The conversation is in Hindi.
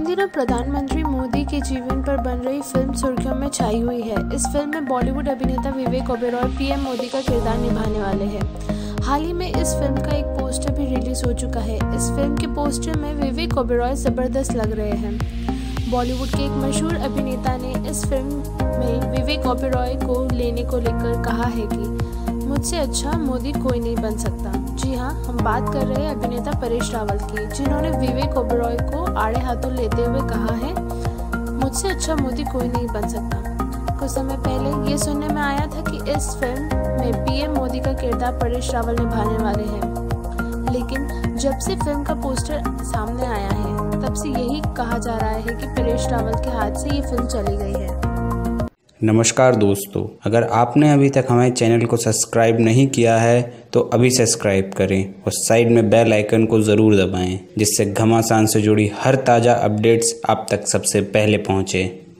इन दिनों प्रधानमंत्री मोदी के जीवन पर बन रही फिल्म सुर्खियों में छाई हुई है। इस फिल्म में बॉलीवुड अभिनेता विवेक ओबेरॉय पीएम मोदी का किरदार निभाने वाले हैं। हाल ही में इस फिल्म का एक पोस्टर भी रिलीज हो चुका है। इस फिल्म के पोस्टर में विवेक ओबेरॉय जबरदस्त लग रहे हैं। बॉलीवुड के एक मशहूर अभिनेता ने इस फिल्म में विवेक ओबेरॉय को लेने को लेकर कहा है कि मुझसे अच्छा मोदी कोई नहीं बन सकता। जी हाँ, हम बात कर रहे हैं अभिनेता परेश रावल की, जिन्होंने विवेक ओबेरॉय को आड़े हाथों लेते हुए कहा है, मुझसे अच्छा मोदी कोई नहीं बन सकता। कुछ समय पहले ये सुनने में आया था कि इस फिल्म में पीएम मोदी का किरदार परेश रावल निभाने वाले हैं, लेकिन जब से फिल्म का पोस्टर सामने आया है तब से यही कहा जा रहा है कि परेश रावल के हाथ से ये फिल्म चली गई है। नमस्कार दोस्तों, अगर आपने अभी तक हमारे चैनल को सब्सक्राइब नहीं किया है तो अभी सब्सक्राइब करें और साइड में बेल आइकन को ज़रूर दबाएं, जिससे घमासान से जुड़ी हर ताज़ा अपडेट्स आप तक सबसे पहले पहुंचे।